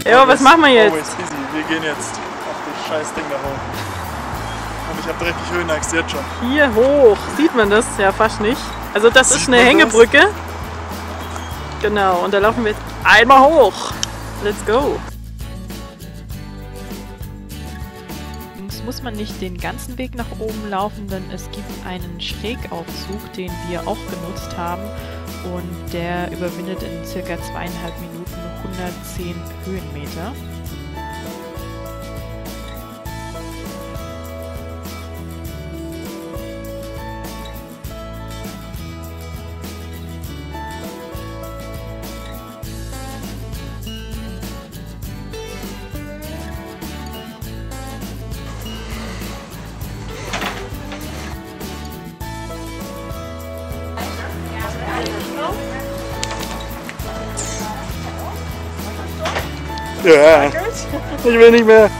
Ja, was machen wir jetzt? Always easy. Wir gehen jetzt auf das scheiß Ding da hoch. Und ich habe richtig Höhenangst jetzt schon. Hier hoch. Sieht man das? Ja, fast nicht. Also das ist eine Hängebrücke. Genau, und da laufen wir jetzt einmal hoch. Let's go. Muss man nicht den ganzen Weg nach oben laufen, denn es gibt einen Schrägaufzug, den wir auch genutzt haben und der überwindet in circa 2,5 Minuten 110 Höhenmeter. Ja, ich will nicht mehr.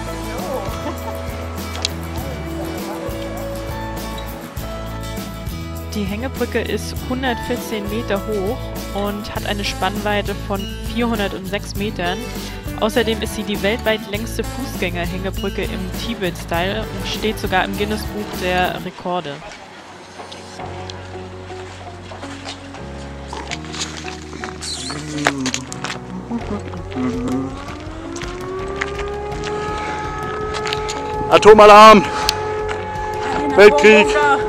Die Hängebrücke ist 114 Meter hoch und hat eine Spannweite von 406 Metern. Außerdem ist sie die weltweit längste Fußgänger-Hängebrücke im Tibet-Style und steht sogar im Guinness-Buch der Rekorde. Atomalarm! Weltkrieg!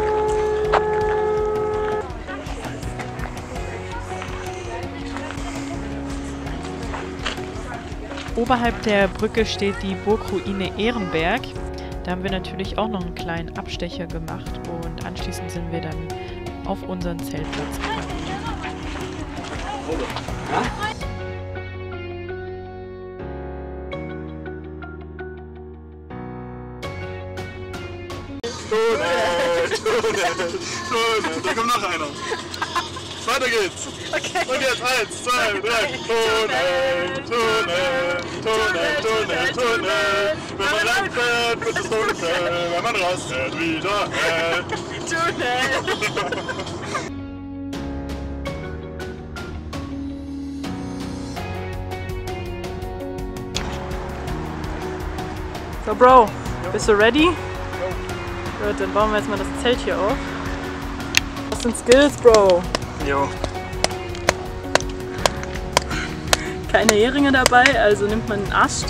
Oberhalb der Brücke steht die Burgruine Ehrenberg. Da haben wir natürlich auch noch einen kleinen Abstecher gemacht und anschließend sind wir dann auf unseren Zeltplatz gegangen. Tunnel, da kommt noch einer. Weiter geht's. Okay. Und jetzt 1, 2, 3. Tunnel, Tunnel, Tunnel, Tunnel, Tunnel. Wenn man lang fährt, wird es dunkel. Wenn man rausfährt, wieder hell. Tunnel. So Bro, bist du ready? Gut, dann bauen wir jetzt mal das Zelt hier auf. Was sind Skills, Bro? Jo. Keine Heringe dabei, also nimmt man einen Ast.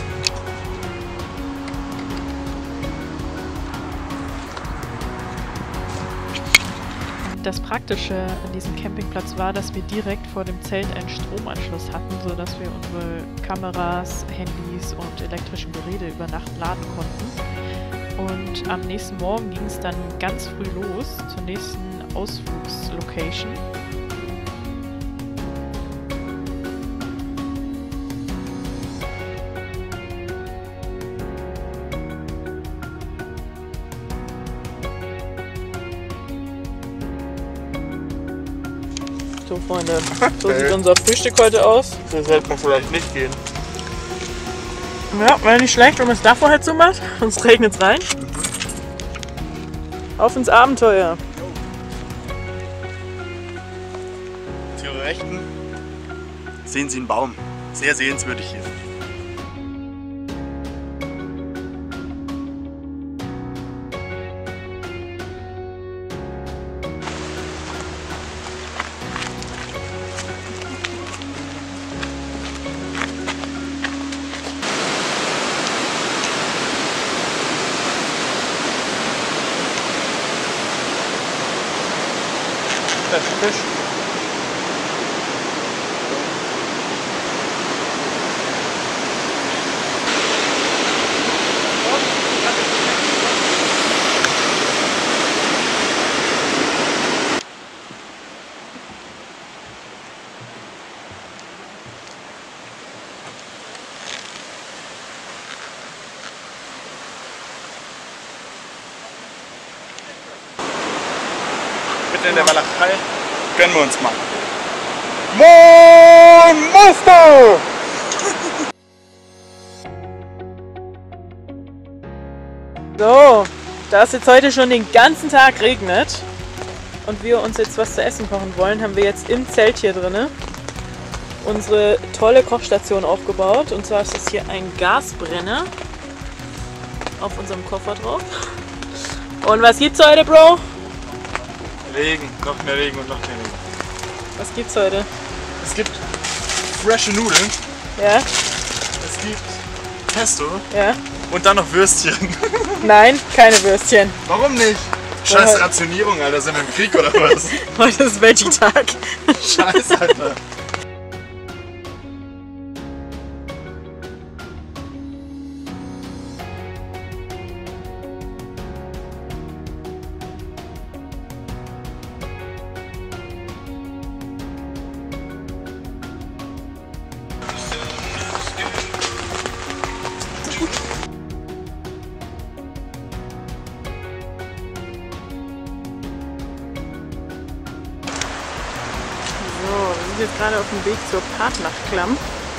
Das Praktische an diesem Campingplatz war, dass wir direkt vor dem Zelt einen Stromanschluss hatten, sodass wir unsere Kameras, Handys und elektrischen Geräte über Nacht laden konnten. Und am nächsten Morgen ging es dann ganz früh los zur nächsten Ausflugslocation. So Freunde, so sieht unser Frühstück heute aus. So sollte man vielleicht nicht gehen. Ja, wäre nicht schlecht, wenn man es davor halt so macht, sonst regnet es rein. Auf ins Abenteuer. Zu Ihrer Rechten sehen Sie einen Baum. Sehr sehenswürdig hier. Das ist Fisch. Mitten in der Walachei gönnen wir uns mal. Moin Meister! So, da es jetzt heute schon den ganzen Tag regnet und wir uns jetzt was zu essen kochen wollen, haben wir jetzt im Zelt hier drin unsere tolle Kochstation aufgebaut. Und zwar ist es hier ein Gasbrenner auf unserem Koffer drauf. Und was gibt's heute, Bro? Regen, noch mehr Regen und noch mehr Regen. Was gibt's heute? Es gibt frische Nudeln. Ja? Es gibt Pesto. Ja? Und dann noch Würstchen. Nein, keine Würstchen. Warum nicht? Scheiß Rationierung, Alter. Sind wir im Krieg oder was? Heute ist Veggie-Tag. Scheiße, Alter. Wir sind jetzt gerade auf dem Weg zur Partnachklamm.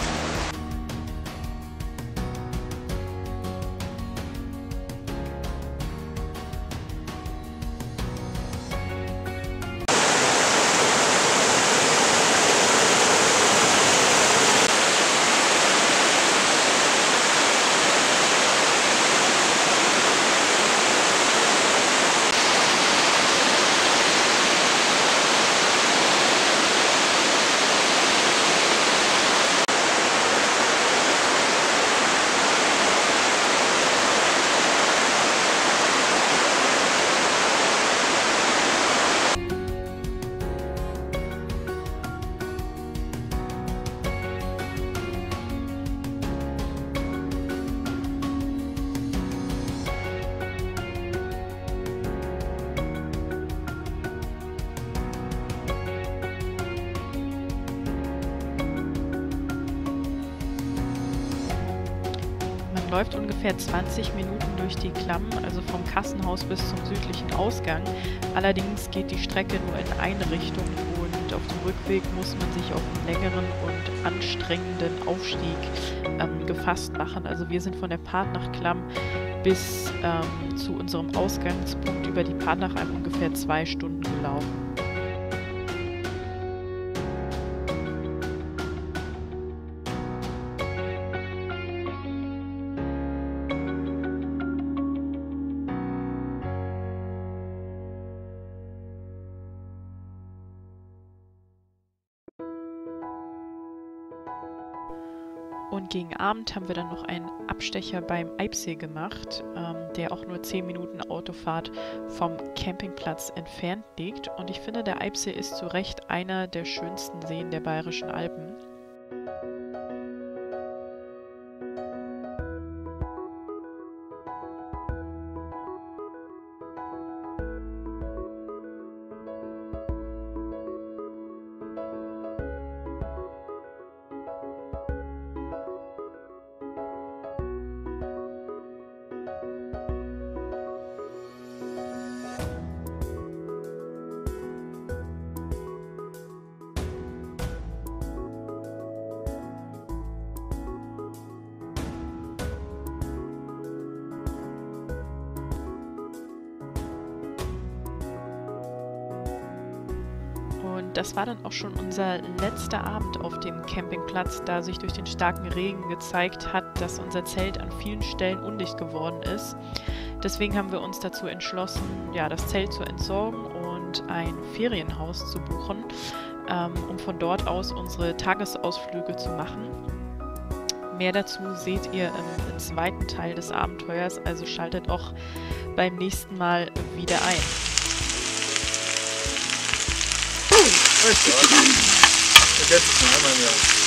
Läuft ungefähr 20 Minuten durch die Klamm, also vom Kassenhaus bis zum südlichen Ausgang. Allerdings geht die Strecke nur in eine Richtung und auf dem Rückweg muss man sich auf einen längeren und anstrengenden Aufstieg gefasst machen. Also wir sind von der Partnachklamm bis zu unserem Ausgangspunkt über die Partnachalm ungefähr 2 Stunden gelaufen. Und gegen Abend haben wir dann noch einen Abstecher beim Eibsee gemacht, der auch nur 10 Minuten Autofahrt vom Campingplatz entfernt liegt. Und ich finde, der Eibsee ist zu Recht einer der schönsten Seen der Bayerischen Alpen. Und das war dann auch schon unser letzter Abend auf dem Campingplatz, da sich durch den starken Regen gezeigt hat, dass unser Zelt an vielen Stellen undicht geworden ist. Deswegen haben wir uns dazu entschlossen, ja, das Zelt zu entsorgen und ein Ferienhaus zu buchen, um von dort aus unsere Tagesausflüge zu machen. Mehr dazu seht ihr im zweiten Teil des Abenteuers, also schaltet auch beim nächsten Mal wieder ein. Ich jetzt ist noch einmal mehr.